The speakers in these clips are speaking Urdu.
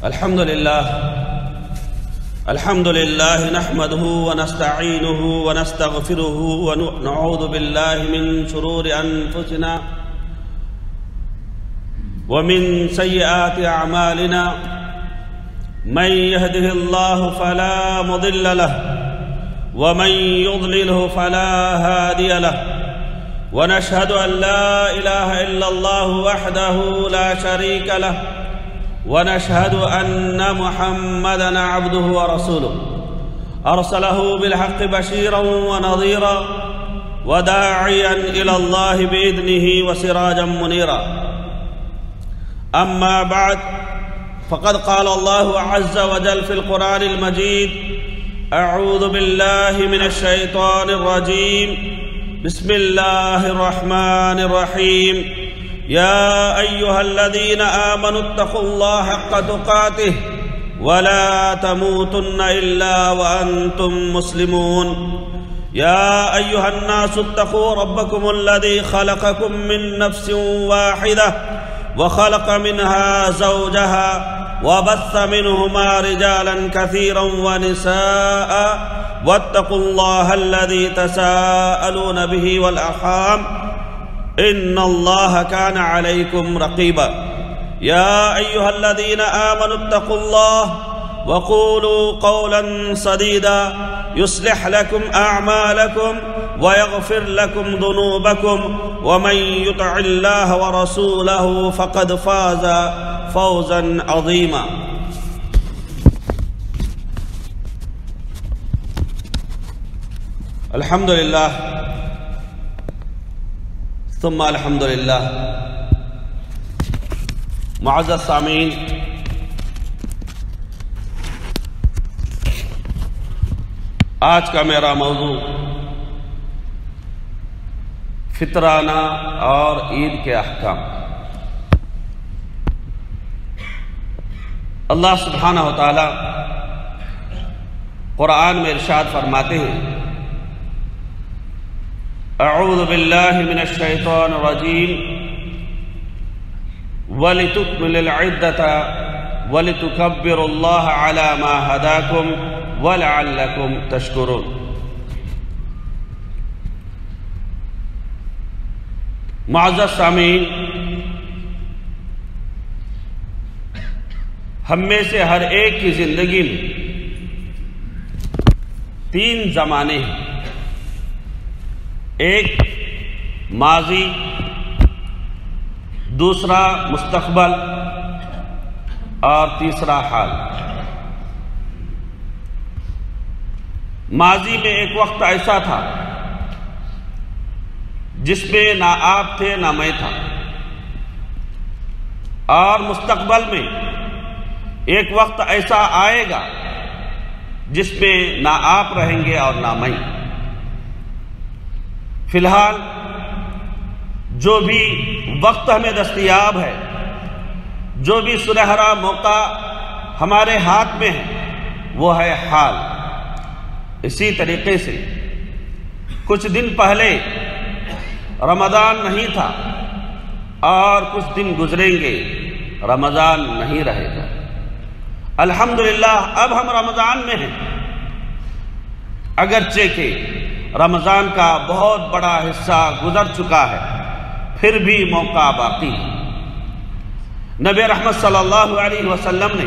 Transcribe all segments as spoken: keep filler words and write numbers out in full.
الحمد لله الحمد لله نحمده ونستعينه ونستغفره ونعوذ بالله من شرور أنفسنا ومن سيئات أعمالنا. من يهده الله فلا مضل له ومن يضلله فلا هادي له، ونشهد أن لا إله إلا الله وحده لا شريك له، ونشهد أن محمدًا عبده ورسوله أرسله بالحق بشيرا ونظيرا وداعيا إلى الله بإذنه وسراجا منيرا. أما بعد، فقد قال الله عز وجل في القرآن المجيد: أعوذ بالله من الشيطان الرجيم، بسم الله الرحمن الرحيم. يا أيها الذين آمنوا اتقوا الله حق تقاته ولا تموتن إلا وأنتم مسلمون. يا أيها الناس اتقوا ربكم الذي خلقكم من نفس واحدة وخلق منها زوجها وبث منهما رجالا كثيرا ونساء، واتقوا الله الذي تساءلون به والأرحام إن الله كان عليكم رقيبا. يا أيها الذين آمنوا اتقوا الله وقولوا قولا سديدا يصلح لكم أعمالكم ويغفر لكم ذنوبكم، ومن يطع الله ورسوله فقد فاز فوزا عظيما. الحمد لله ثم الحمد للہ. معزز سامعین، آج کا میرا موضوع فطرانہ اور عید کے احکام. اللہ سبحانہ و تعالی قرآن میں ارشاد فرماتے ہیں: اعوذ باللہ من الشیطان الرجیم وَلِتُكْمِلُوا الْعِدَّةَ وَلِتُكَبِّرُوا اللَّهَ عَلَى مَا هَدَاكُمْ وَلَعَلَّكُمْ تَشْكُرُونَ. معزز سامعین، ہم میں سے ہر ایک کی زندگی میں تین زمانے ہیں: ایک ماضی، دوسرا مستقبل، اور تیسرا حال. ماضی میں ایک وقت ایسا تھا جس میں نہ آپ تھے نہ میں تھا، اور مستقبل میں ایک وقت ایسا آئے گا جس میں نہ آپ رہیں گے اور نہ میں. فی الحال جو بھی وقت ہمیں دستیاب ہے، جو بھی سنہرا موقع ہمارے ہاتھ میں ہے، وہ ہے حال. اسی طریقے سے کچھ دن پہلے رمضان نہیں تھا، اور کچھ دن گزریں گے رمضان نہیں رہے گا. الحمدللہ اب ہم رمضان میں ہیں، اگرچہ کہ رمضان کا بہت بڑا حصہ گزر چکا ہے، پھر بھی موقع باقی ہے. نبی رحمت صلی اللہ علیہ وسلم نے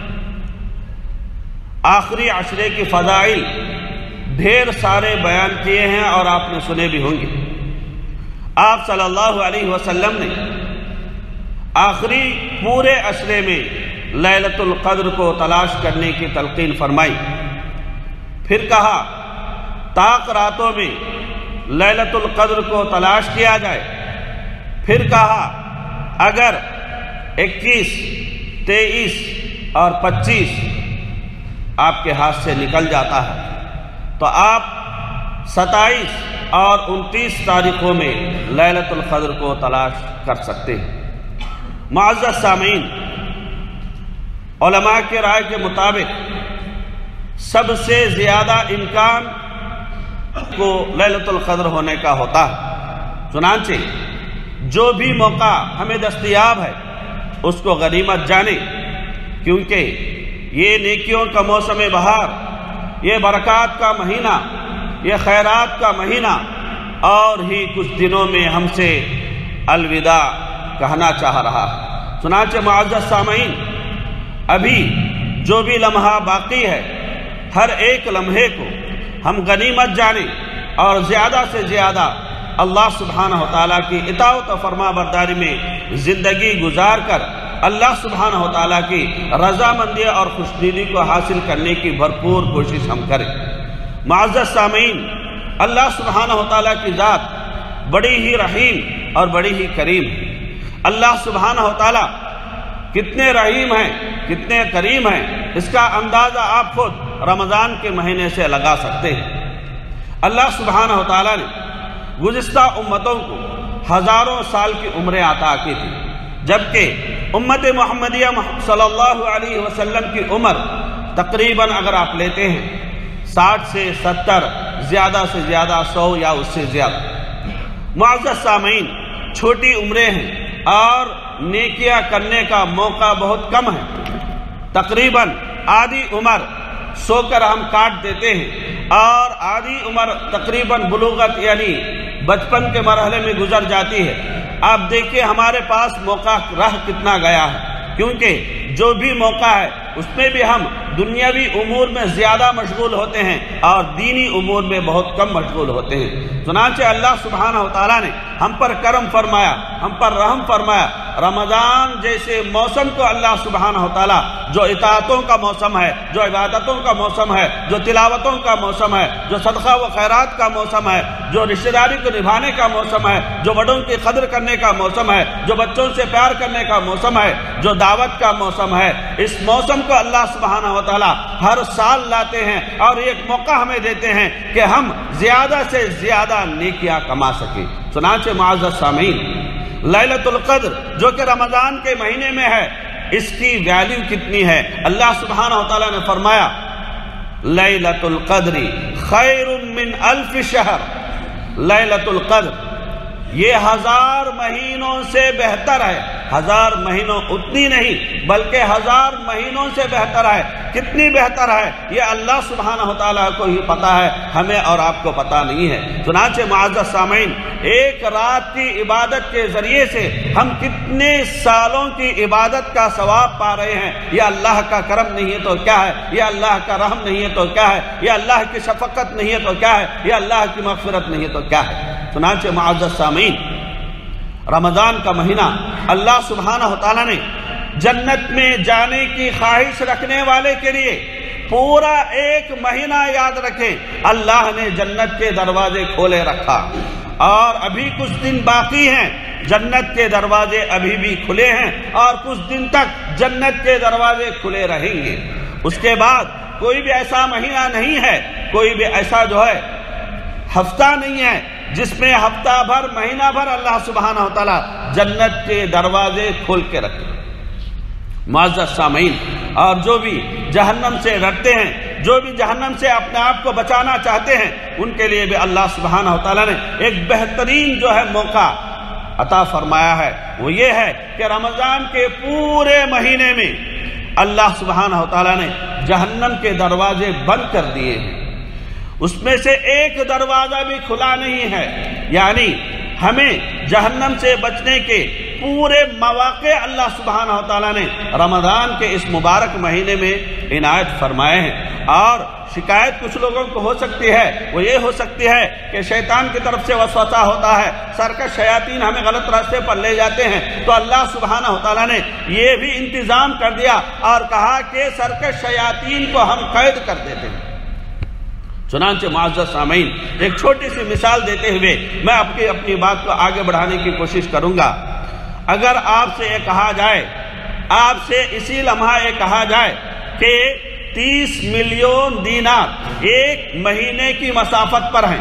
آخری عشرے کی فضائل ڈھیر سارے بیان کیے ہیں، اور آپ نے سنے بھی ہوں گے. آپ صلی اللہ علیہ وسلم نے آخری پورے عشرے میں لیلۃ القدر کو تلاش کرنے کی تلقین فرمائی. پھر کہا طاق راتوں میں لیلۃ القدر کو تلاش کیا جائے. پھر کہا اگر اکیس، تیئیس اور پچیس آپ کے ہاتھ سے نکل جاتا ہے تو آپ ستائیس اور انتیس تاریخوں میں لیلۃ القدر کو تلاش کر سکتے ہیں. معزز سامعین، علماء کے رائے کے مطابق سب سے زیادہ امکان کو لیلۃ القدر ہونے کا ہوتا ہے. چنانچہ جو بھی موقع ہمیں دستیاب ہے اس کو غنیمت جانیں. کیونکہ یہ نیکیوں کا موسم بہار، یہ برکات کا مہینہ، یہ خیرات کا مہینہ اور ہی کچھ دنوں میں ہم سے الوداع کہنا چاہ رہا ہے۔ چنانچہ معزز سامعین، ابھی جو بھی لمحہ باقی ہے، ہر ایک لمحے کو ہم غنیمت جانیں اور زیادہ سے زیادہ اللہ سبحانہ وتعالیٰ کی اطاعت و فرما برداری میں زندگی گزار کر اللہ سبحانہ وتعالیٰ کی رضامندی اور خوشنودی کو حاصل کرنے کی بھرپور کوشش ہم کریں۔ معزز سامعین، اللہ سبحانہ وتعالیٰ کی ذات بڑی ہی رحیم اور بڑی ہی کریم ہے۔ اللہ سبحانہ وتعالیٰ کتنے رحیم ہیں، کتنے کریم ہیں، اس کا اندازہ آپ خود رمضان کے مہینے سے لگا سکتے ہیں۔ اللہ سبحانہ وتعالیٰ نے گزشتہ امتوں کو ہزاروں سال کی عمریں عطا کی تھی، جبکہ امت محمدیہ صلی اللہ علیہ وسلم کی عمر تقریباً اگر آپ لیتے ہیں ساٹھ سے ستر، زیادہ سے زیادہ سو یا اس سے زیادہ۔ معزز سامعین، چھوٹی عمریں ہیں اور نیکیاں کرنے کا موقع بہت کم ہے۔ تقریباً آدھی عمر سو کر ہم کاٹ دیتے ہیں اور آدھی عمر تقریباً بلوغت یعنی بچپن کے مرحلے میں گزر جاتی ہے۔ آپ دیکھیں ہمارے پاس موقع رہ کتنا گیا ہے، کیونکہ جو بھی موقع ہے اس میں بھی ہم دنیاوی امور میں زیادہ مشغول ہوتے ہیں اور دینی امور میں بہت کم مشغول ہوتے ہیں۔ چنانچہ اللہ سبحانہ وتعالیٰ نے ہم پر کرم فرمایا، ہم پر رحم فرمایا۔ رمضان جیسے موسم کو اللہ سبحانہ وتعالیٰ جو اطاعتوں کا موسم ہے، جو عبادتوں کا موسم ہے، جو تلاوتوں کا موسم ہے، جو صدقہ و خیرات کا موسم ہے، جو رشتہ داری کو نبھانے کا موسم ہے، جو بڑوں کی قدر کرنے کا موسم ہے، جو بچوں سے پیار کرنے کا موسم ہے، جو دعوت کا موسم ہے، اس موسم کو اللہ سبحانہ وتعالیٰ ہر سال لاتے ہیں اور ایک موقع ہمیں دیتے ہیں کہ ہم زیادہ سے زیادہ نیکیاں کما سکیں۔ چنانچہ معزز سامعین، لیلۃ القدر جو کہ رمضان کے مہینے میں ہے، اس کی ویلیو کتنی ہے؟ اللہ سبحانہ وتعالیٰ نے فرمایا لیلۃ القدر خیر من الف شہر۔ لیلۃ القدر یہ ہزار مہینوں سے بہتر ہے۔ ہزار مہینوں اتنی نہیں بلکہ ہزار مہینوں سے بہتر ہے۔ کتنی بہتر ہے یہ اللہ سبحانہ وتعالیٰ کو ہی پتا ہے، ہمیں اور آپ کو پتا نہیں ہے۔ چنانچہ معزز سامعین، ایک رات کی عبادت کے ذریعے سے ہم کتنے سالوں کی عبادت کا ثواب پا رہے ہیں۔ یہ اللہ کا کرم نہیں ہے تو کیا ہے؟ یہ اللہ کا رحم نہیں ہے تو کیا ہے؟ یہ اللہ کی شفقت نہیں ہے تو کیا ہے؟ یہ اللہ کی مغفرت نہیں ہے تو کیا ہے؟ چنانچہ معزز سامعین، رمضان کا مہینہ اللہ سبحانہ وتعالیٰ نے جنت میں جانے کی خواہش رکھنے والے کے لیے پورا ایک مہینہ، یاد رکھیں، اللہ نے جنت کے دروازے کھولے رکھا اور ابھی کچھ دن باقی ہیں۔ جنت کے دروازے ابھی بھی کھلے ہیں اور کچھ دن تک جنت کے دروازے کھلے رہیں گے۔ اس کے بعد کوئی بھی ایسا مہینہ نہیں ہے، کوئی بھی ایسا جو ہے ہفتہ نہیں ہے جس میں ہفتہ بھر، مہینہ بھر اللہ سبحانہ وتعالیٰ جنت کے دروازے کھول کے رکھے۔ معزز سامعین، اور جو بھی جہنم سے ڈرتے ہیں، جو بھی جہنم سے اپنے آپ کو بچانا چاہتے ہیں، ان کے لیے بھی اللہ سبحانہ وتعالیٰ نے ایک بہترین جو ہے موقع عطا فرمایا ہے۔ وہ یہ ہے کہ رمضان کے پورے مہینے میں اللہ سبحانہ وتعالیٰ نے جہنم کے دروازے بند کر دیے ہیں، اس میں سے ایک دروازہ بھی کھلا نہیں ہے۔ یعنی ہمیں جہنم سے بچنے کے پورے مواقع اللہ سبحانہ وتعالیٰ نے رمضان کے اس مبارک مہینے میں عنایت فرمائے ہیں۔ اور شکایت کچھ لوگوں کو ہو سکتی ہے، وہ یہ ہو سکتی ہے کہ شیطان کی طرف سے وسوسہ ہوتا ہے، سرکش شیاطین ہمیں غلط راستے پر لے جاتے ہیں، تو اللہ سبحانہ وتعالیٰ نے یہ بھی انتظام کر دیا اور کہا کہ سرکش شیاطین کو ہم قید کر دیتے ہیں۔ چنانچہ معزز سامعین، ایک چھوٹی سی مثال دیتے ہوئے میں اپنی اپنی بات کو آگے بڑھانے کی کوشش کروں گا۔ اگر آپ سے یہ کہا جائے، آپ سے اسی لمحہ یہ کہا جائے کہ تیس ملین دینار ایک مہینے کی مسافت پر ہیں،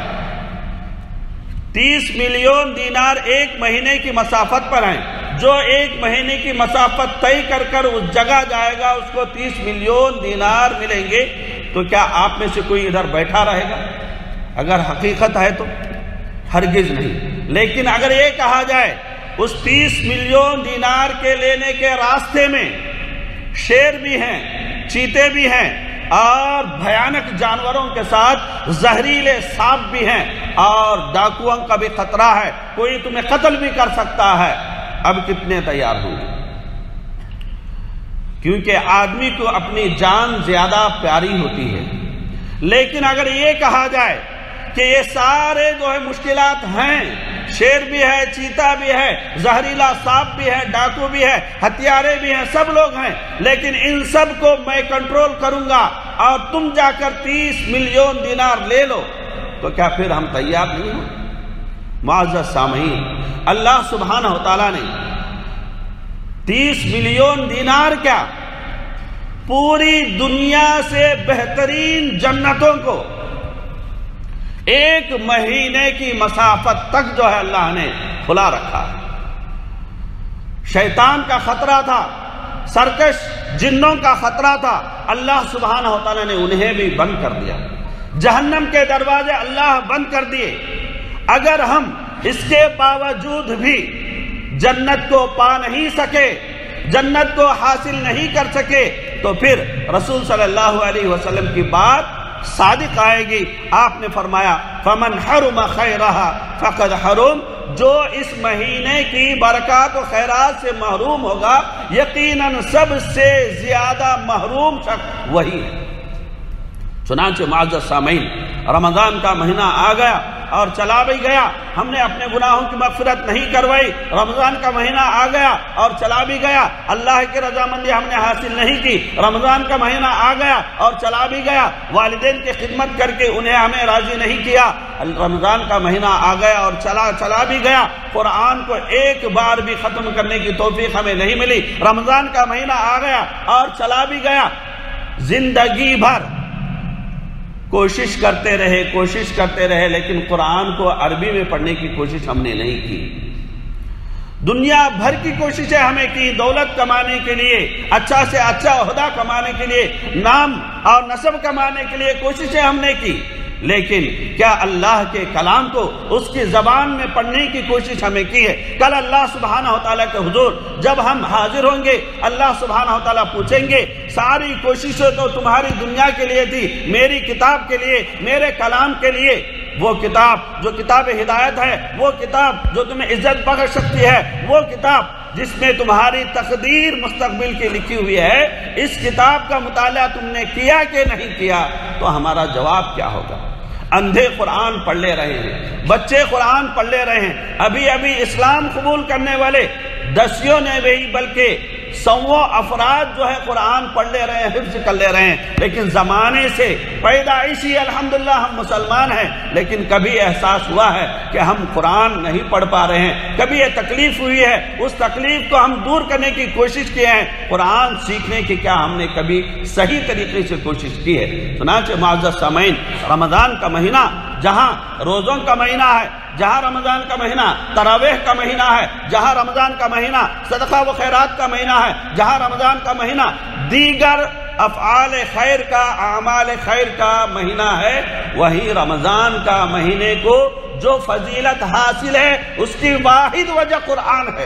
تیس ملین دینار ایک مہینے کی مسافت پر ہیں، جو ایک مہینے کی مسافت طے کر کر اس جگہ جائے گا اس کو تیس ملین دینار ملیں گے، تو کیا آپ میں سے کوئی ادھر بیٹھا رہے گا؟ اگر حقیقت ہے تو ہرگز نہیں۔ لیکن اگر یہ کہا جائے اس تیس ملین دینار کے لینے کے راستے میں شیر بھی ہیں، چیتے بھی ہیں، اور بھیانک جانوروں کے ساتھ زہریلے سانپ بھی ہیں، اور ڈاکوؤں کا بھی خطرہ ہے، کوئی تمہیں قتل بھی کر سکتا ہے۔ اب کتنے تیار ہوں گے؟ کیونکہ آدمی کو اپنی جان زیادہ پیاری ہوتی ہے، لیکن اگر یہ کہا جائے کہ یہ سارے جو ہے مشکلات ہیں، شیر بھی ہے، چیتا بھی ہے، زہریلا سانپ بھی ہے، ڈاکو بھی ہے، ہتھیارے بھی ہیں، سب لوگ ہیں، لیکن ان سب کو میں کنٹرول کروں گا اور تم جا کر تیس ملین دینار لے لو، تو کیا پھر ہم تیار نہیں ہوں؟ معزز سامعین، اللہ سبحانہ وتعالیٰ نے تیس ملین دینار کیا، پوری دنیا سے بہترین جنتوں کو ایک مہینے کی مسافت تک جو ہے اللہ نے کھلا رکھا۔ شیطان کا خطرہ تھا، سرکش جنوں کا خطرہ تھا، اللہ سبحانہ وتعالیٰ نے انہیں بھی بند کر دیا۔ جہنم کے دروازے اللہ بند کر دیے۔ اگر ہم اس کے باوجود بھی جنت کو پا نہیں سکے، جنت کو حاصل نہیں کر سکے، تو پھر رسول صلی اللہ علیہ وسلم کی بات صادق آئے گی۔ آپ نے فرمایا فَمَنْ حَرُمَ خَيْرَهَا فَقَدْ حَرُمْ، جو اس مہینے کی برکات و خیرات سے محروم ہوگا، یقیناً سب سے زیادہ محروم شخص وہی ہے۔ چنانچہ معزز سامعین، رمضان کا مہینہ آ گیا اور چلا بھی گیا، ہم نے اپنے گناہوں کی مغفرت نہیں کروائی۔ رمضان کا مہینہ آ گیا اور چلا بھی گیا، اللہ کی رضامندی ہم نے حاصل نہیں کی۔ رمضان کا مہینہ آ گیا اور چلا بھی گیا، والدین کی خدمت کر کے انہیں ہمیں راضی نہیں کیا۔ رمضان کا مہینہ آ گیا اور چلا چلا بھی گیا، قرآن کو ایک بار بھی ختم کرنے کی توفیق ہمیں نہیں ملی۔ رمضان کا مہینہ آ گیا اور چلا بھی گیا، زندگی بھر کوشش کرتے رہے کوشش کرتے رہے لیکن قرآن کو عربی میں پڑھنے کی کوشش ہم نے نہیں کی۔ دنیا بھر کی کوششیں ہمیں کی، دولت کمانے کے لیے، اچھا سے اچھا عہدہ کمانے کے لیے، نام اور نسب کمانے کے لیے کوششیں ہم نے کی، لیکن کیا اللہ کے کلام کو اس کی زبان میں پڑھنے کی کوشش ہمیں کی ہے؟ کل اللہ سبحانہ وتعالیٰ کے حضور جب ہم حاضر ہوں گے، اللہ سبحانہ وتعالیٰ پوچھیں گے ساری کوششیں تو تمہاری دنیا کے لیے تھی، میری کتاب کے لیے، میرے کلام کے لیے، وہ کتاب جو کتاب ہدایت ہے، وہ کتاب جو تمہیں عزت بخش سکتی ہے، وہ کتاب جس میں تمہاری تقدیر مستقبل کی لکھی ہوئی ہے، اس کتاب کا مطالعہ تم نے کیا کہ نہیں کیا؟ تو ہمارا جواب کیا ہوگا؟ اندھے قرآن پڑھ لے رہے ہیں، بچے قرآن پڑھ لے رہے ہیں، ابھی ابھی اسلام قبول کرنے والے دسیوں نے بھی بلکہ سووں افراد جو ہے قرآن پڑھ لے رہے ہیں، حفظ کر لے رہے ہیں، لیکن زمانے سے پیدائشی الحمدللہ ہم مسلمان ہیں، لیکن کبھی احساس ہوا ہے کہ ہم قرآن نہیں پڑھ پا رہے ہیں، کبھی یہ تکلیف ہوئی ہے، اس تکلیف کو ہم دور کرنے کی کوشش کی ہے، قرآن سیکھنے کی کیا ہم نے کبھی صحیح طریقے سے کوشش کی ہے؟ چنانچہ معزز سامعین، رمضان کا مہینہ جہاں روزوں کا مہینہ ہے، جہاں رمضان کا مہینہ تراویح کا مہینہ ہے، جہاں رمضان کا مہینہ صدقہ و خیرات کا مہینہ ہے، جہاں رمضان کا مہینہ دیگر افعال خیر کا، اعمال خیر کا مہینہ ہے، وہی رمضان کا مہینے کو جو فضیلت حاصل ہے اس کی واحد وجہ قرآن ہے۔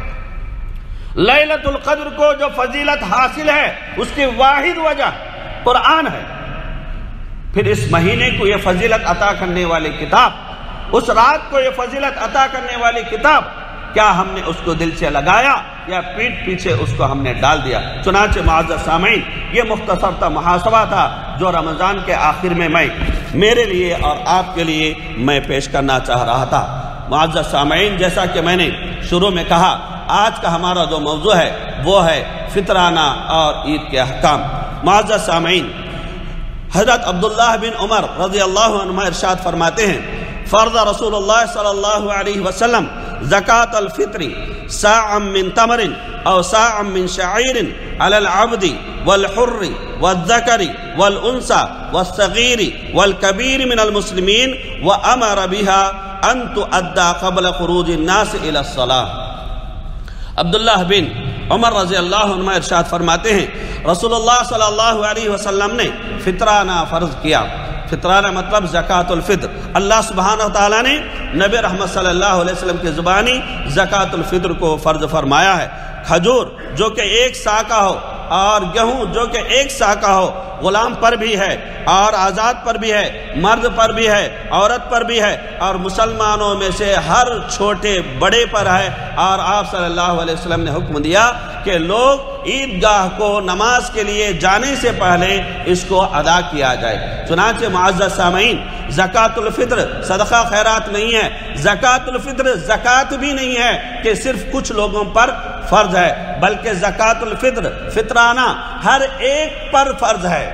لیلۃ القدر کو جو فضیلت حاصل ہے اس کی واحد وجہ قرآن ہے۔ پھر اس مہینے کو یہ فضیلت عطا کرنے والی کتاب، اس رات کو یہ فضیلت عطا کرنے والی کتاب، کیا ہم نے اس کو دل سے لگایا یا پیٹ پیچھے اس کو ہم نے ڈال دیا؟ چنانچہ معزز سامعین، یہ مختصر تا محاسبہ تھا جو رمضان کے آخر میں میں میرے لیے اور آپ کے لیے میں پیش کرنا چاہ رہا تھا۔ معزز سامعین، جیسا کہ میں نے شروع میں کہا، آج کا ہمارا جو موضوع ہے وہ ہے فطرانہ اور عید کے احکام۔ معزز سامعین، حضرت عبداللہ بن عمر رضی اللہ عنہ ارشاد فرماتے ہیں، فرض رسول اللہ صلی اللہ علیہ وسلم زکاة الفطر ساعا من تمر او ساعا من شعیر علی العبد والحر والذکر والانثى والصغیر والکبیر من المسلمین وامر بها ان تؤدى قبل خروج الناس الى الصلاة۔ عبداللہ بن عمر رضی اللہ عنہ ارشاد فرماتے ہیں، رسول اللہ صلی اللہ علیہ وسلم نے فطرانہ فرض کیا۔ فطرانہ مطلب زکاة الفطر۔ اللہ سبحانہ وتعالیٰ نے نبی رحمت صلی اللہ علیہ وسلم کی زبانی زکاة الفطر کو فرض فرمایا ہے۔ کھجور جو کہ ایک سا کا ہو اور گیہوں جو کہ ایک سا کا ہو، غلام پر بھی ہے اور آزاد پر بھی ہے، مرد پر بھی ہے، عورت پر بھی ہے، اور مسلمانوں میں سے ہر چھوٹے بڑے پر ہے۔ اور آپ صلی اللہ علیہ وسلم نے حکم دیا کہ لوگ عیدگاہ کو نماز کے لیے جانے سے پہلے اس کو ادا کیا جائے۔ چنانچہ معزز سامعین، زکوٰۃ الفطر صدقہ خیرات نہیں ہے، زکوٰۃ الفطر زکوٰۃ بھی نہیں ہے کہ صرف کچھ لوگوں پر فرض ہے، بلکہ زکوٰۃ الفطر فطرانہ ہر ایک پر فرض ہے،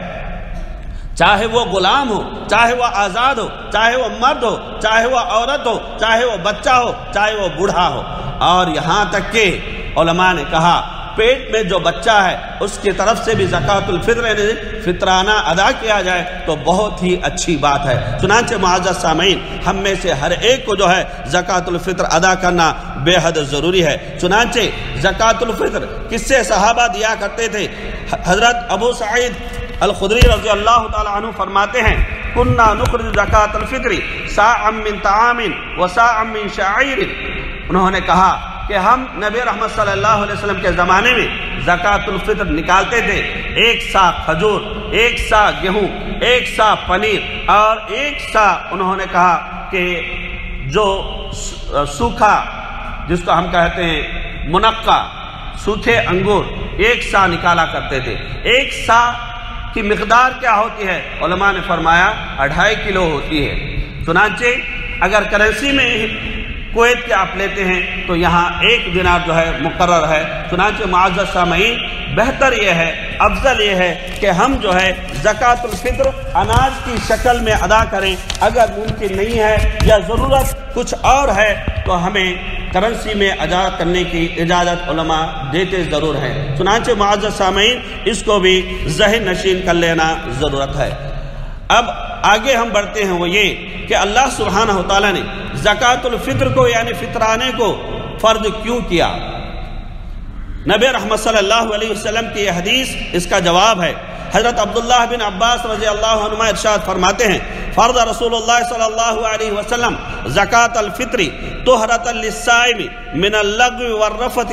چاہے وہ غلام ہو، چاہے وہ آزاد ہو، چاہے وہ مرد ہو، چاہے وہ عورت ہو، چاہے وہ بچہ ہو، چاہے وہ بوڑھا ہو۔ اور یہاں تک کہ علماء نے کہا پیٹ میں جو بچہ ہے اس کی طرف سے بھی زکوٰۃ الفطر فطرانہ ادا کیا جائے تو بہت ہی اچھی بات ہے۔ چنانچہ معزز سامعین، ہم میں سے ہر ایک کو جو ہے زکوٰۃ الفطر ادا کرنا بے حد ضروری ہے۔ چنانچہ زکوٰۃ الفطر کس سے صحابہ دیا کرتے تھے؟ حضرت ابو سعید الخدری رضی اللہ تعالی عنہ فرماتے ہیں کننا نخرج زکوٰۃ الفطر صاعا من طعام وصاعا من شعیر۔ انہوں نے کہا کہ ہم نبی رحمت صلی اللہ علیہ وسلم کے زمانے میں زکوٰۃ الفطر نکالتے تھے، ایک سا کھجور، ایک سا گیہوں، ایک سا پنیر، اور ایک سا انہوں نے کہا کہ جو سوکھا جس کو ہم کہتے ہیں منقع سوکھے انگور، ایک سا نکالا کرتے تھے۔ ایک سا کی مقدار کیا ہوتی ہے؟ علماء نے فرمایا اڑھائی کلو ہوتی ہے۔ چنانچہ اگر کرنسی میں کویت کے آپ لیتے ہیں تو یہاں ایک دینار جو ہے مقرر ہے۔ چنانچہ معزز سامعین، بہتر یہ ہے، افضل یہ ہے کہ ہم جو ہے زکوٰۃ الفطر اناج کی شکل میں ادا کریں۔ اگر ممکن نہیں ہے یا ضرورت کچھ اور ہے تو ہمیں کرنسی میں ادا کرنے کی اجازت علماء دیتے ضرور ہیں۔ چنانچہ معزز سامعین، اس کو بھی ذہن نشین کر لینا ضرورت ہے۔ اب آگے ہم بڑھتے ہیں، وہ یہ کہ اللہ سبحانہ وتعالیٰ نے زکوٰۃ الفطر کو یعنی فطرانے کو فرض کیوں کیا؟ نبی رحمت صلی اللہ علیہ وسلم کی یہ حدیث اس کا جواب ہے۔ حضرت عبداللہ بن عباس رضی اللہ عنہما ارشاد فرماتے ہیں فرض رسول اللہ صلی اللہ علیہ وسلم زکوٰۃ الفطر طہرۃ للصائم من اللغو والرفث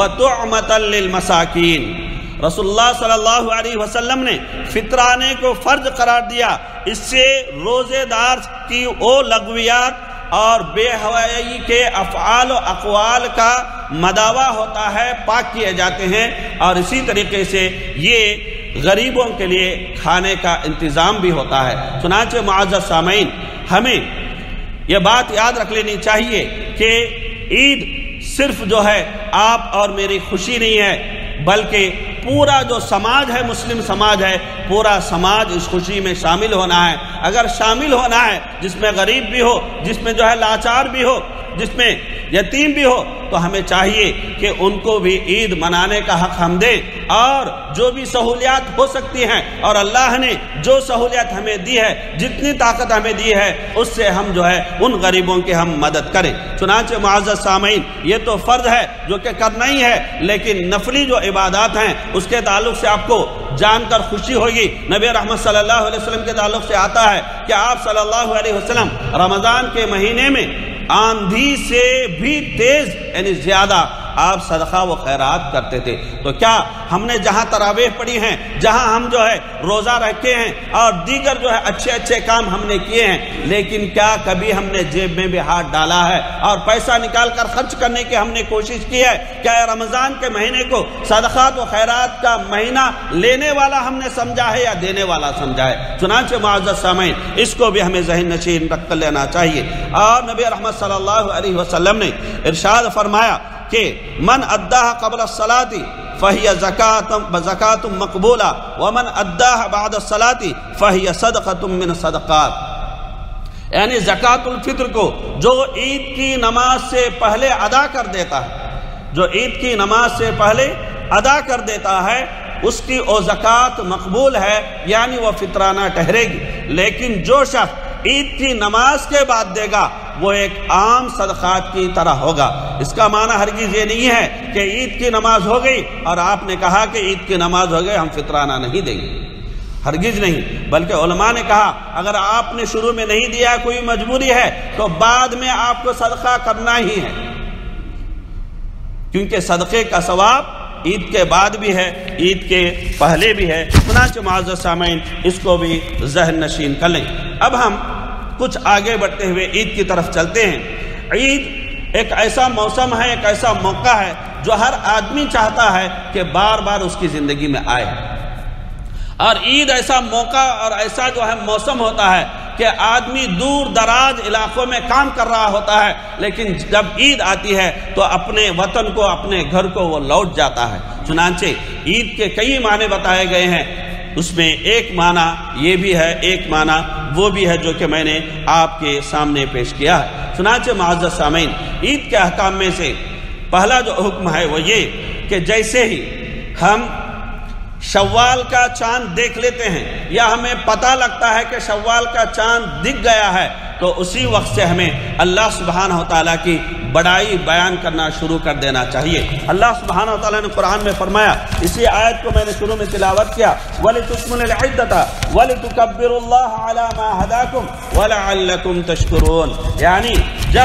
وطعمۃ للمساکین۔ رسول اللہ صلی اللہ علیہ وسلم نے فطرانے کو فرض قرار دیا، اس سے روزے دار کی وہ لغویات اور بے حیائی کے افعال و اقوال کا مداوع ہوتا ہے، پاک کیے جاتے ہیں، اور اسی طریقے سے یہ غریبوں کے لیے کھانے کا انتظام بھی ہوتا ہے۔ چنانچہ معزز سامعین، ہمیں یہ بات یاد رکھ لینی چاہیے کہ عید صرف جو ہے آپ اور میری خوشی نہیں ہے، بلکہ پورا جو سماج ہے، مسلم سماج ہے، پورا سماج اس خوشی میں شامل ہونا ہے۔ اگر شامل ہونا ہے جس میں غریب بھی ہو، جس میں جو ہے لاچار بھی ہو، جس میں یتیم بھی ہو، تو ہمیں چاہیے کہ ان کو بھی عید منانے کا حق ہم دیں، اور جو بھی سہولیات ہو سکتی ہیں، اور اللہ نے جو سہولیات ہمیں دی ہے، جتنی طاقت ہمیں دی ہے، اس سے ہم جو ہے ان غریبوں کی ہم مدد کریں۔ چنانچہ معزز سامعین، یہ تو فرض ہے جو کہ کرنا ہی ہے، لیکن نفلی جو عبادات ہیں اس کے تعلق سے آپ کو جان کر خوشی ہوگی۔ نبی رحمت صلی اللہ علیہ وسلم کے تعلق سے آتا ہے کہ آپ صلی اللہ علیہ وسلم رمضان کے مہینے میں آندھی سے بھی تیز یعنی زیادہ آپ صدقہ و خیرات کرتے تھے۔ تو کیا ہم نے جہاں تراویح پڑھی ہیں، جہاں ہم جو ہے روزہ رکھے ہیں اور دیگر جو ہے اچھے اچھے کام ہم نے کیے ہیں، لیکن کیا کبھی ہم نے جیب میں بھی ہاتھ ڈالا ہے اور پیسہ نکال کر خرچ کرنے کی ہم نے کوشش کی ہے؟ کیا رمضان کے مہینے کو صدقات و خیرات کا مہینہ لینے والا ہم نے سمجھا ہے یا دینے والا سمجھا ہے؟ چنانچہ معزز سامعین، اس کو بھی ہمیں ذہن نشین رکھ کر لینا چاہیے۔ اور نبی رحمت صلی اللہ علیہ وسلم نے ارشاد فرمایا کہ من اداہ قبل الصلاۃ فہی زکاۃ مقبولہ ومن اداہ بعد الصلاۃ فہی صدقۃ من صدقات۔ یعنی زکوٰۃ الفطر کو جو عید کی نماز سے پہلے ادا کر دیتا ہے، جو عید کی نماز سے پہلے ادا کر دیتا ہے، اس کی وہ زکوٰۃ مقبول ہے، یعنی وہ فطرانہ ٹھہرے گی۔ لیکن جو شخص عید کی نماز کے بعد دے گا وہ ایک عام صدقات کی طرح ہوگا۔ اس کا معنی ہرگز یہ نہیں ہے کہ عید کی نماز ہو گئی اور آپ نے کہا کہ عید کی نماز ہو گئی ہم فطرانہ نہیں دیں گے، ہرگز نہیں۔ بلکہ علماء نے کہا اگر آپ نے شروع میں نہیں دیا، کوئی مجبوری ہے، تو بعد میں آپ کو صدقہ کرنا ہی ہے، کیونکہ صدقے کا ثواب عید کے بعد بھی ہے، عید کے پہلے بھی ہے، چنانچہ معزز سامعین اس کو بھی ذہن نشین کر لیں۔ اب ہم کچھ آگے بڑھتے ہوئے عید کی طرف چلتے ہیں۔ عید ایک ایسا موسم ہے، ایک ایسا موقع ہے جو ہر آدمی چاہتا ہے کہ بار بار اس کی زندگی میں آئے، اور عید ایسا موقع اور ایسا جو ہے موسم ہوتا ہے کہ آدمی دور دراز علاقوں میں کام کر رہا ہوتا ہے، لیکن جب عید آتی ہے تو اپنے وطن کو، اپنے گھر کو وہ لوٹ جاتا ہے۔ چنانچہ عید کے کئی معنی بتائے گئے ہیں، اس میں ایک معنی یہ بھی ہے، ایک معنی وہ بھی ہے جو کہ میں نے آپ کے سامنے پیش کیا ہے۔ چنانچہ معزز سامعین، عید کے احکام میں سے پہلا جو حکم ہے وہ یہ کہ جیسے ہی ہم شوال کا چاند دیکھ لیتے ہیں یا ہمیں پتہ لگتا ہے کہ شوال کا چاند دکھ گیا ہے، تو اسی وقت سے ہمیں اللہ سبحانہ وتعالیٰ کی بڑائی بیان کرنا شروع کر دینا چاہیے۔ اللہ سبحانہ وتعالیٰ نے قرآن میں فرمایا، اسی آیت کو میں نے شروع میں تلاوت کیا، وَلِتُكْمِلُوا الْعِدَّةَ وَلِتُكَبِّرُوا اللَّهَ عَلَى مَا هَدَاكُمْ وَلَعَلَّكُمْ تَشْكُرُونَ، یعنی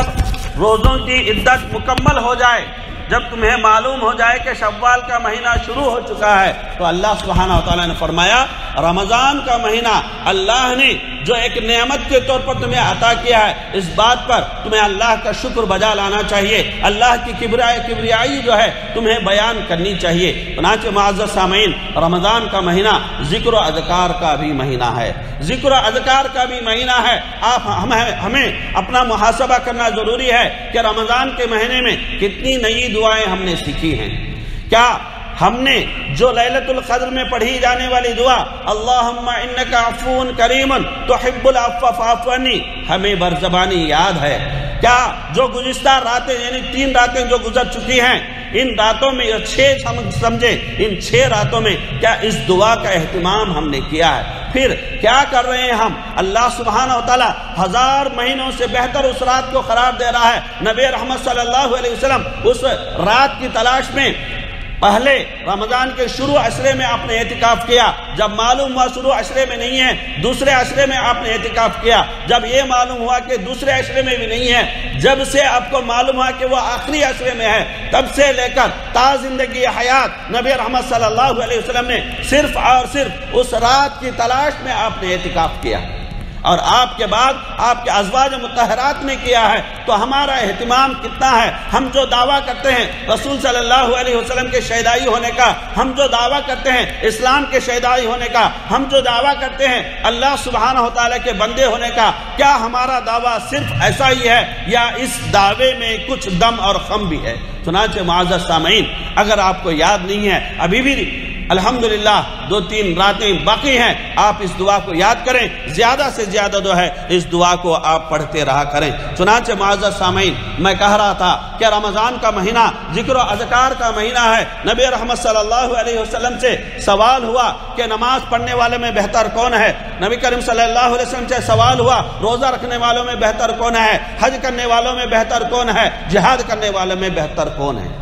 جب روزوں کی عدت مکمل ہو جائے، جب تمہیں معلوم ہو جائے کہ شوال کا مہینہ شروع ہو چکا ہے، تو اللہ سبحانہ وتعالیٰ نے فرمایا رمضان کا مہینہ اللہ نے جو ایک نعمت کے طور پر تمہیں عطا کیا ہے، اس بات پر تمہیں اللہ کا شکر بجا لانا چاہیے، اللہ کی کبریائی کبریائی جو ہے تمہیں بیان کرنی چاہیے۔ چنانچہ معزز سامعین، رمضان کا مہینہ ذکر و اذکار کا بھی مہینہ ہے، ذکر و اذکار کا بھی مہینہ ہے۔ آپ ہمیں ہمیں اپنا محاسبہ کرنا ضروری ہے کہ رمضان کے مہینے میں کتنی نئی دعائیں ہم نے سیکھی ہیں۔ کیا ہم نے جو لیلۃ القدر میں پڑھی جانے والی دعا اللہم انک عفو کریم تحب العفو فاعف عنی ہمیں برزبانی یاد ہے؟ کیا جو گزشتہ راتیں یعنی تین راتیں جو گزر چکی ہیں، ان راتوں میں چھ سمجھے ان چھ راتوں میں کیا اس دعا کا اہتمام ہم نے کیا ہے؟ پھر کیا کر رہے ہیں ہم؟ اللہ سبحانہ وتعالی ہزار مہینوں سے بہتر اس رات کو قرار دے رہا ہے۔ نبی رحمت صلی اللہ علیہ وسلم اس رات کی تلاش میں پہلے رمضان کے شروع عشرے میں آپ نے اعتکاف کیا، جب معلوم ہوا شروع عشرے میں نہیں ہے دوسرے عشرے میں آپ نے اعتکاف کیا، جب یہ معلوم ہوا کہ دوسرے عشرے میں بھی نہیں ہے، جب سے آپ کو معلوم ہوا کہ وہ آخری عشرے میں ہے، تب سے لے کر تا زندگی حیات نبی رحمت صلی اللہ علیہ وسلم نے صرف اور صرف اس رات کی تلاش میں آپ نے اعتکاف کیا، اور آپ کے بعد آپ کے ازواج مطہرات نے کیا ہے۔ تو ہمارا اہتمام کتنا ہے؟ ہم جو دعویٰ کرتے ہیں رسول صلی اللہ علیہ وسلم کے شہدائی ہونے کا، ہم جو دعویٰ کرتے ہیں اسلام کے شہدائی ہونے کا، ہم جو دعویٰ کرتے ہیں اللہ سبحانہ وتعالی کے بندے ہونے کا، کیا ہمارا دعویٰ صرف ایسا ہی ہے یا اس دعوے میں کچھ دم اور خم بھی ہے؟ چنانچہ معزز سامعین، اگر آپ کو یاد نہیں ہے، ابھی بھی الحمدللہ دو تین راتیں باقی ہیں، آپ اس دعا کو یاد کریں، زیادہ سے زیادہ جو ہے اس دعا کو آپ پڑھتے رہا کریں۔ چنانچہ معزز سامعین، میں کہہ رہا تھا کہ رمضان کا مہینہ ذکر و اذکار کا مہینہ ہے۔ نبی رحمت صلی اللہ علیہ وسلم سے سوال ہوا کہ نماز پڑھنے والے میں بہتر کون ہے؟ نبی کریم صلی اللہ علیہ وسلم سے سوال ہوا روزہ رکھنے والوں میں بہتر کون ہے؟ حج کرنے والوں میں بہتر کون ہے؟ جہاد کرنے والوں میں بہتر کون ہے؟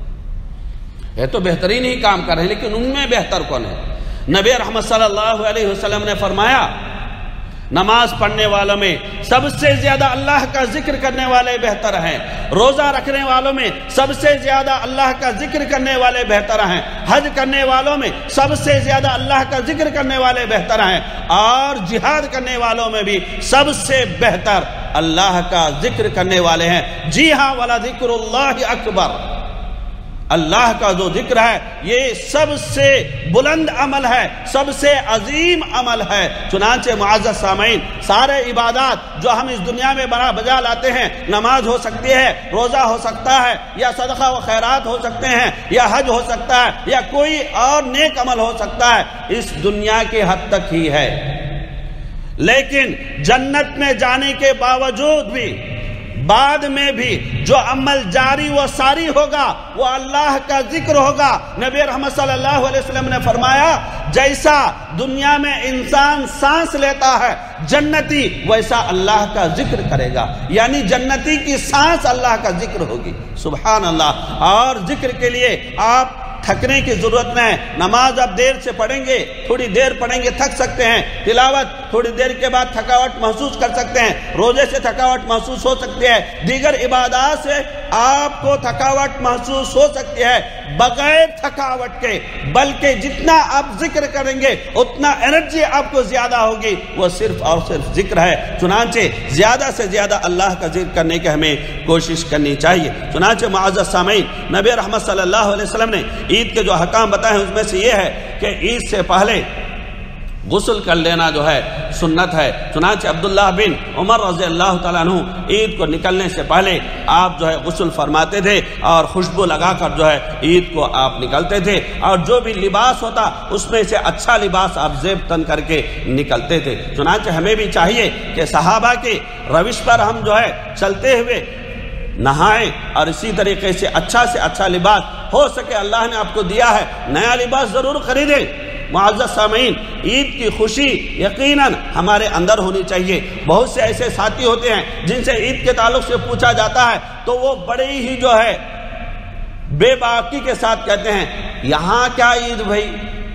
یہ تو بہترین ہی کام کر رہے ہیں، لیکن ان میں بہتر کون ہے؟ نبی رحمت صلی اللہ علیہ وسلم نے فرمایا نماز پڑھنے والوں میں سب سے زیادہ اللہ کا ذکر کرنے والے بہتر ہیں، روزہ رکھنے والوں میں سب سے زیادہ اللہ کا ذکر کرنے والے بہتر ہیں، حج کرنے والوں میں سب سے زیادہ اللہ کا ذکر کرنے والے بہتر ہیں، اور جہاد کرنے والوں میں بھی سب سے بہتر اللہ کا ذکر کرنے والے ہیں۔ جی ہاں، وَلَا ذِكْرُ اللَّهِ أَكْبَرُ، اللہ کا جو ذکر ہے یہ سب سے بلند عمل ہے، سب سے عظیم عمل ہے۔ چنانچہ معزز سامعین، سارے عبادات جو ہم اس دنیا میں بنا بجا لاتے ہیں، نماز ہو سکتی ہے، روزہ ہو سکتا ہے، یا صدقہ و خیرات ہو سکتے ہیں، یا حج ہو سکتا ہے، یا کوئی اور نیک عمل ہو سکتا ہے، اس دنیا کے حد تک ہی ہے، لیکن جنت میں جانے کے باوجود بھی بعد میں بھی جو عمل جاری و ساری ہوگا وہ اللہ کا ذکر ہوگا۔ نبی رحمت صلی اللہ علیہ وسلم نے فرمایا جیسا دنیا میں انسان سانس لیتا ہے جنتی ویسا اللہ کا ذکر کرے گا، یعنی جنتی کی سانس اللہ کا ذکر ہوگی۔ سبحان اللہ۔ اور ذکر کے لیے آپ تھکنے کی ضرورت نہیں، نماز اب دیر سے پڑھیں گے، تھوڑی دیر پڑھیں گے تھک سکتے ہیں، تلاوت تھوڑی دیر کے بعد تھکاوٹ محسوس کر سکتے ہیں، روزے سے تھکاوٹ محسوس ہو سکتی ہے، دیگر عبادات سے آپ کو تھکاوٹ محسوس ہو سکتی ہے، بغیر تھکاوٹ کے بلکہ جتنا آپ ذکر کریں گے اتنا انرجی آپ کو زیادہ ہوگی، وہ صرف اور صرف ذکر ہے۔ چنانچہ زیادہ سے زیادہ اللہ کا ذکر کرنے کی ہمیں کوشش کرنی چاہیے۔ چنانچہ معزز سامعین، نبی رحمت صلی اللہ علیہ وسلم نے عید کے جو حکام بتائے ہیں اس میں سے یہ ہے کہ عید سے پہلے غسل کر لینا جو ہے سنت ہے۔ چنانچہ عبداللہ بن عمر رضی اللہ تعالیٰ عنہ عید کو نکلنے سے پہلے آپ جو ہے غسل فرماتے تھے اور خوشبو لگا کر جو ہے عید کو آپ نکلتے تھے، اور جو بھی لباس ہوتا اس میں سے اچھا لباس آپ زیب تن کر کے نکلتے تھے۔ چنانچہ ہمیں بھی چاہیے کہ صحابہ کے روش پر ہم جو ہے چلتے ہوئے نہائیں، اور اسی طریقے سے اچھا سے اچھا لباس ہو سکے اللہ نے آپ کو دیا ہے نیا لباس ضرور خریدیں۔ معزز سامعین، عید کی خوشی یقیناً ہمارے اندر ہونی چاہیے۔ بہت سے ایسے ساتھی ہوتے ہیں جن سے عید کے تعلق سے پوچھا جاتا ہے تو وہ بڑے ہی جو ہے بے باکی کے ساتھ کہتے ہیں یہاں کیا عید بھائی،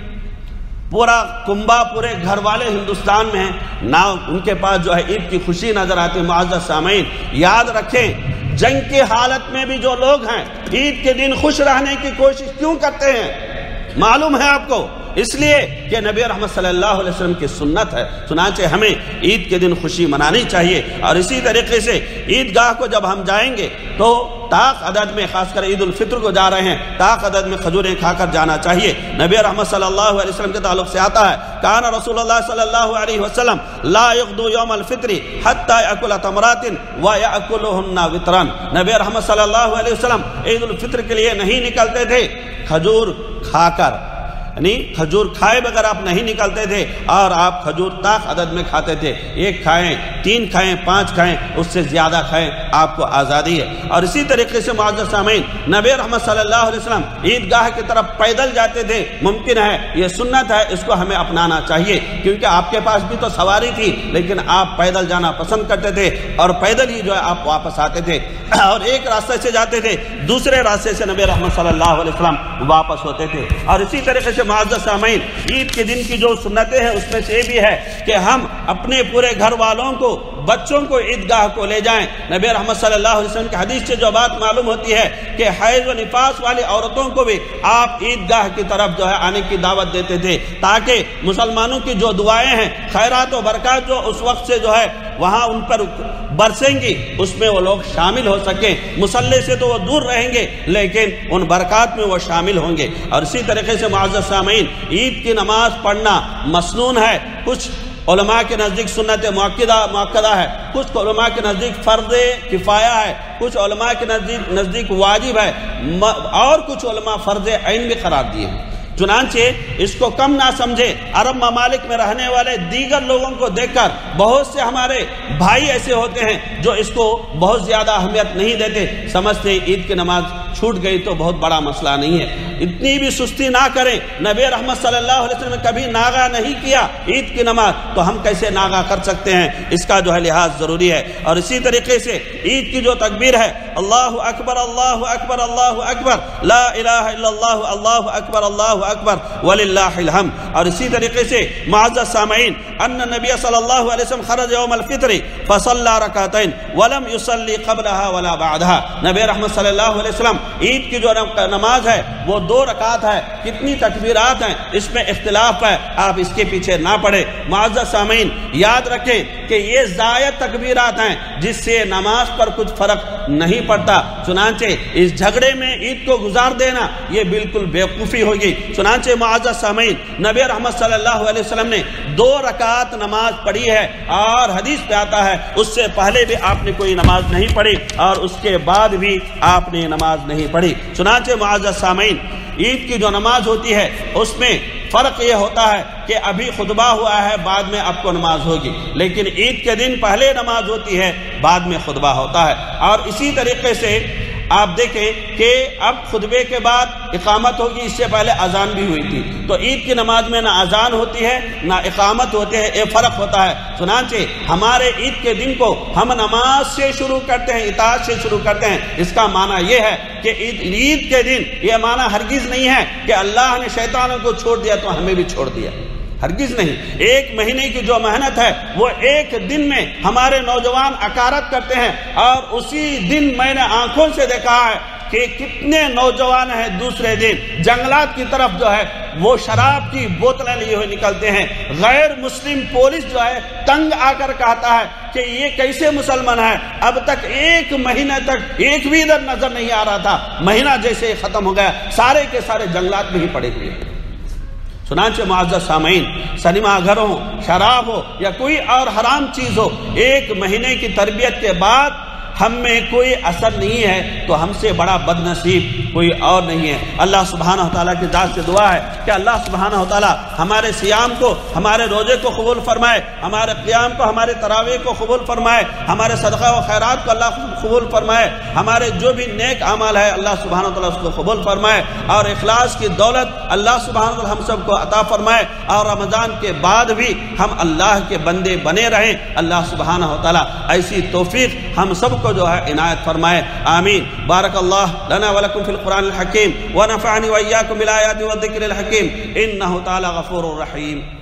پورا کنبہ پورے گھر والے ہندوستان میں ہیں، نہ ان کے پاس جو ہے عید کی خوشی نظر آتی۔ معزز سامعین، یاد رکھیں جنگ کی حالت میں بھی جو لوگ ہیں عید کے دن خوش رہنے کی کوشش کیوں کرتے ہیں؟ معلوم ہے آپ کو، اس لیے کہ نبی رحمت صلی اللہ علیہ وسلم کی سنت ہے۔ چنانچہ ہمیں عید کے دن خوشی منانی چاہیے، اور اسی طریقے سے عیدگاہ کو جب ہم جائیں گے تو طاق عدد میں، خاص کر عید الفطر کو جا رہے ہیں، طاق عدد میں کھجوریں کھا کر جانا چاہیے۔ نبی رحمت صلی اللہ علیہ وسلم کے تعلق سے آتا ہے کان رسول اللہ صلی اللہ علیہ وسلم لا یغدو یوم الفطر حتی یأکل تمرات ویأکلہن وطرا۔ نبی رحمت صلی اللہ علیہ وسلم عید الفطر کے لیے نہیں نکلتے تھے کھجور کھا کر، یعنی کھجور کھائے بغیر آپ نہیں نکلتے تھے، اور آپ کھجور طاق عدد میں کھاتے تھے، ایک کھائیں، تین کھائیں، پانچ کھائیں، اس سے زیادہ کھائیں، آپ کو آزادی ہے۔ اور اسی طریقے سے معزز سامعین، نبی رحمت صلی اللہ علیہ وسلم عیدگاہ کی طرف پیدل جاتے تھے، ممکن ہے یہ سنت ہے، اس کو ہمیں اپنانا چاہیے، کیونکہ آپ کے پاس بھی تو سواری تھی لیکن آپ پیدل جانا پسند کرتے تھے، اور پیدل ہی جو ہے آپ واپس آتے تھے، اور ایک راستے سے جاتے تھے دوسرے راستے سے نبی رحمت صلی اللہ علیہ وسلم واپس ہوتے تھے۔ اور اسی طریقے سے معزز سامعین، عید کے دن کی جو سنتیں ہیں اس میں سے یہ بھی ہے کہ ہم اپنے پورے گھر والوں کو، بچوں کو عیدگاہ کو لے جائیں۔ نبی رحمت صلی اللہ علیہ وسلم کی حدیث سے جو بات معلوم ہوتی ہے کہ حیض و نفاس والی عورتوں کو بھی آپ عیدگاہ کی طرف جو ہے آنے کی دعوت دیتے تھے، تاکہ مسلمانوں کی جو دعائیں ہیں، خیرات و برکات جو اس وقت سے جو ہے وہاں ان پر برسیں گی، اس میں وہ لوگ شامل ہو سکیں۔ مصلی سے تو وہ دور رہیں گے لیکن ان برکات میں وہ شامل ہوں گے۔ اور اسی طریقے سے معزز سامعین، عید کی نماز پڑھنا مسنون ہے، کچھ علماء کے نزدیک سنت مؤکدہ مؤکدہ ہے، کچھ علماء کے نزدیک فرض کفایہ ہے، کچھ علماء کے نزدیک نزدیک واجب ہے، اور کچھ علماء فرض عین بھی قرار دیے ہیں۔ چنانچہ اس کو کم نہ سمجھے۔ عرب ممالک میں رہنے والے دیگر لوگوں کو دیکھ کر بہت سے ہمارے بھائی ایسے ہوتے ہیں جو اس کو بہت زیادہ اہمیت نہیں دیتے، سمجھتے عید کی نماز چھوٹ گئی تو بہت بڑا مسئلہ نہیں ہے۔ اتنی بھی سستی نہ کریں، نبی رحمت صلی اللہ علیہ وسلم نے کبھی ناغا نہیں کیا عید کی نماز، تو ہم کیسے ناغا کر سکتے ہیں؟ اس کا جو ہے لحاظ ضروری ہے۔ اور اسی طریقے سے عید کی جو تکبیر ہے، اللہ اکبر اللہ اکبر اللہ اکبر، لا الہ الا اللہ اللہ اکبر اللہ اکبر وللہ الحمد۔ اور اسی طریقے سے معزز سامعین، ان نبی صلی اللہ علیہ وسلم خرج یوم الفطر فصلى رکعتین ولم يصلي قبلها ولا بعدها۔ نبی رحمت صلی اللہ علیہ وسلم عید کی جو نماز ہے وہ دو رکعت ہے، کتنی تکبیرات ہیں اس میں اختلاف ہے، آپ اس کے پیچھے نہ پڑے۔ معزز سامعین، یاد رکھیں کہ یہ زائد تکبیرات ہیں جس سے نماز پر کچھ فرق نہیں پڑتا، چنانچہ اس جھگڑے میں عید کو گزار دینا یہ بالکل بیوقوفی ہوگی۔ چنانچہ معزز سامعین، نبی رحمت صلی اللہ علیہ وسلم نے دو رکعت نماز پڑھی ہے، اور حدیث پہ آتا ہے اس سے پہلے بھی آپ نے کوئی نماز نہیں پڑھی اور اس کے بعد بھی آپ نے نماز نہیں پڑھی۔ چنانچہ معزز سامعین، عید کی جو نماز ہوتی ہے اس میں فرق یہ ہوتا ہے کہ ابھی خطبہ ہوا ہے، بعد میں آپ کو نماز ہوگی، لیکن عید کے دن پہلے نماز ہوتی ہے، بعد میں خطبہ ہوتا ہے۔ اور اسی طریقے سے آپ دیکھیں کہ اب خطبے کے بعد اقامت ہوگی، اس سے پہلے اذان بھی ہوئی تھی، تو عید کی نماز میں نہ اذان ہوتی ہے نہ اقامت ہوتے ہیں، یہ فرق ہوتا ہے۔ چنانچہ ہمارے عید کے دن کو ہم نماز سے شروع کرتے ہیں، اطاعت سے شروع کرتے ہیں، اس کا معنی یہ ہے کہ عید عید کے دن یہ معنی ہرگز نہیں ہے کہ اللہ نے شیطانوں کو چھوڑ دیا تو ہمیں بھی چھوڑ دیا۔ ہرگز نہیں۔ ایک مہینے کی جو محنت ہے وہ ایک دن میں ہمارے نوجوان عکارت کرتے ہیں، اور اسی دن میں نے آنکھوں سے دیکھا ہے کہ کتنے نوجوان ہیں دوسرے دن جنگلات کی طرف جو ہے وہ شراب کی بوتلیں لیے ہوئے نکلتے ہیں۔ غیر مسلم پولیس جو ہے تنگ آ کر کہتا ہے کہ یہ کیسے مسلمان ہے، اب تک ایک مہینہ تک ایک بھی ادھر نظر نہیں آ رہا تھا، مہینہ جیسے ہی ختم ہو گیا سارے کے سارے جنگلات میں ہی پڑے ہوئے ہیں۔ چنانچہ معزز سامعین، سنیما گھر ہو، شراب ہو یا کوئی اور حرام چیز ہو، ایک مہینے کی تربیت کے بعد ہم میں کوئی اثر نہیں ہے تو ہم سے بڑا بد نصیب کوئی اور نہیں ہے۔ اللہ سبحانہ وتعالیٰ کی ذات سے دعا ہے کہ اللہ سبحانہ وتعالیٰ ہمارے صیام کو، ہمارے روزے کو قبول فرمائے، ہمارے قیام کو، ہمارے تراویح کو قبول فرمائے، ہمارے صدقہ و خیرات کو اللہ قبول فرمائے، ہمارے جو بھی نیک اعمال ہے اللہ سبحانہ وتعالیٰ اس کو قبول فرمائے، اور اخلاص کی دولت اللہ سبحانہ وتعالیٰ ہم سب کو عطا فرمائے، اور رمضان کے بعد بھی ہم اللہ کے بندے بنے رہیں۔ اللہ سبحانہ وتعالیٰ ایسی توفیق ہم سب کو جو ہے عنایت فرمائے، آمین۔ بارک اللہ لنا ولکم فی القرآن الحکیم ونفعنی وإیاکم بالآیات والذکر الحکیم، انہ تعالی غفور رحیم۔